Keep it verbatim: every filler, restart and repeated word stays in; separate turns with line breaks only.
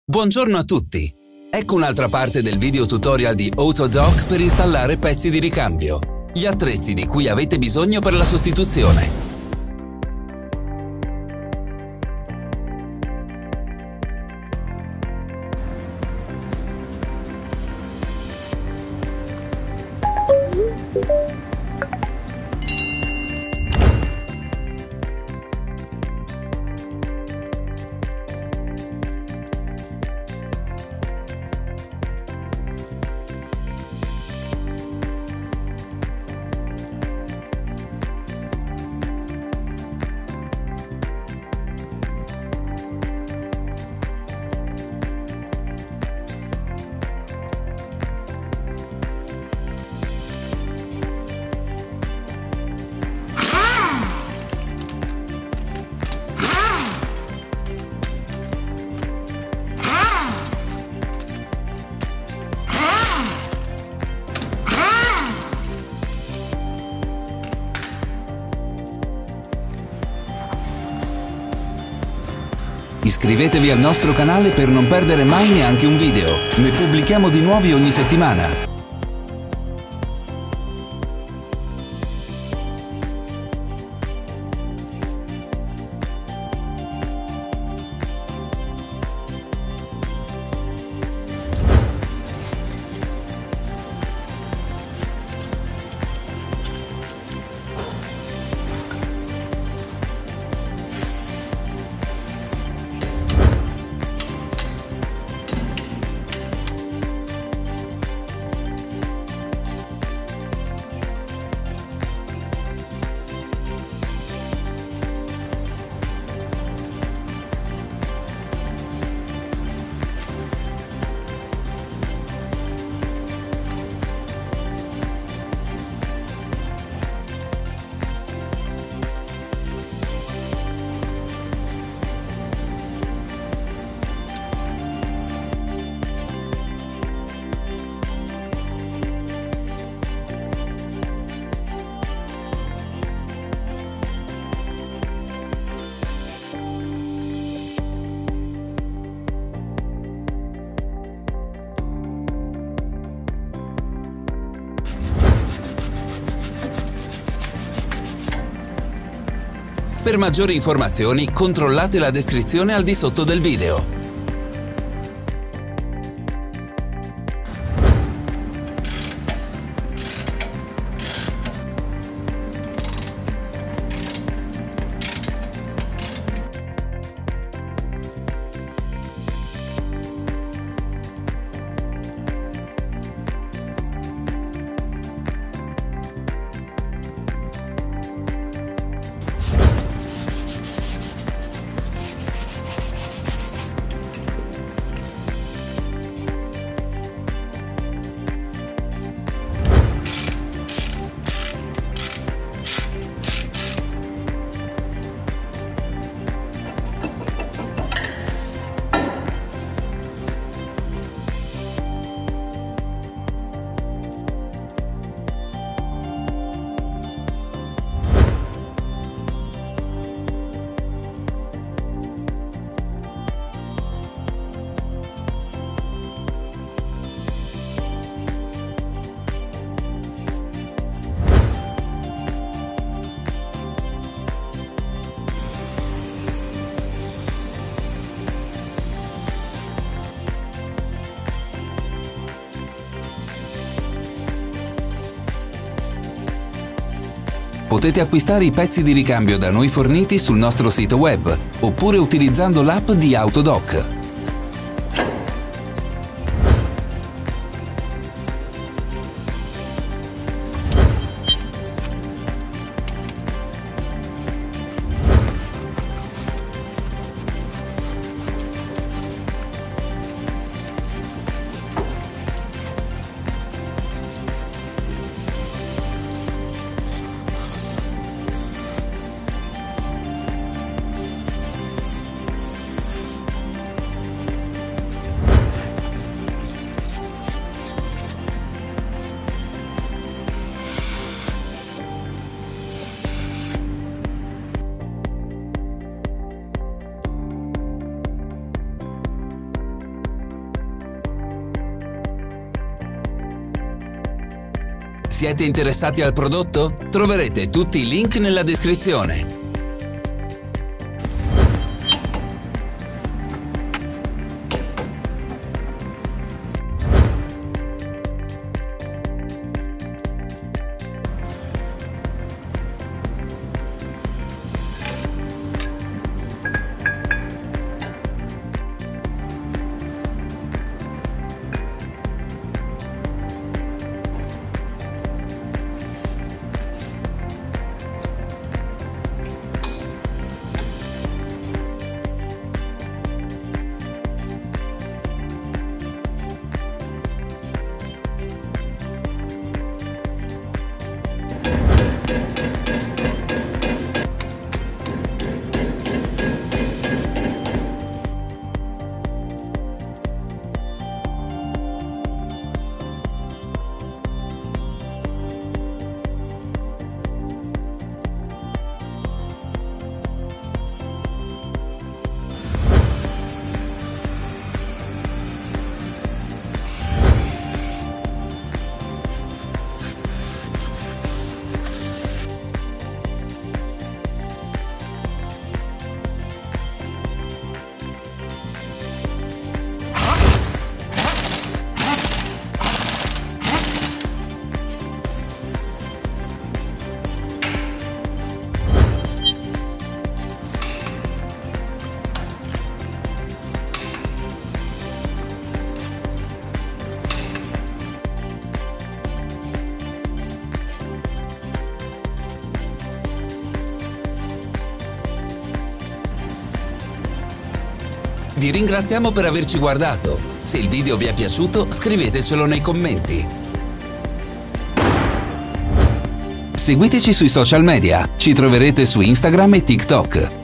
Buongiorno a tutti! Ecco un'altra parte del video tutorial di Autodoc per installare pezzi di ricambio, gli attrezzi di cui avete bisogno per la sostituzione. Iscrivetevi al nostro canale per non perdere mai neanche un video. Ne pubblichiamo di nuovi ogni settimana. Per maggiori informazioni controllate la descrizione al di sotto del video. Potete acquistare i pezzi di ricambio da noi forniti sul nostro sito web, oppure utilizzando l'app di Autodoc. Siete interessati al prodotto? Troverete tutti i link nella descrizione. Vi ringraziamo per averci guardato. Se il video vi è piaciuto, scrivetecelo nei commenti. Seguiteci sui social media, ci troverete su Instagram e TikTok.